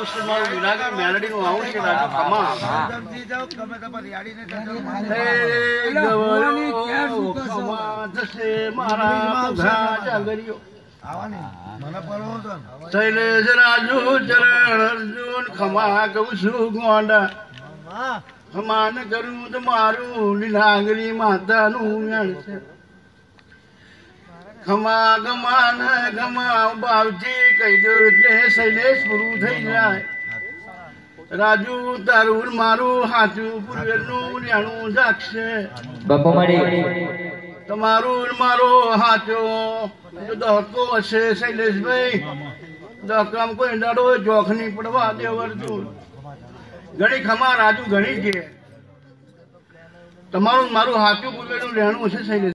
આવું છે મારું વિનાગર મેલડીનું આવું છે રાજુ ખમા મારા જાગરીઓ શૈલેષ રાજુ ચરણ અર્જુન ખમા કઉ છું ગોંડા ખમાન કરું તો મારું લીલાંગરી માતાનું મેળ છે ખમા ગમાન ગમા બાવજી કહી દો એટલે શૈલેષ પૂરું થઈ જાય રાજુ તારું મારું હાચું પૂર્વેનું ન્યાણું જાગશે તમારું મારો હાચો દહકો હશે શૈલેષભાઈ દહકામ કોઈ દાડો જોખ નહીં પડવા દેવરતું ઘણી ખમા રાજુ ઘણી છે તમારું મારું હાચું પૂર્વેનું લેણું હશે શૈલેષ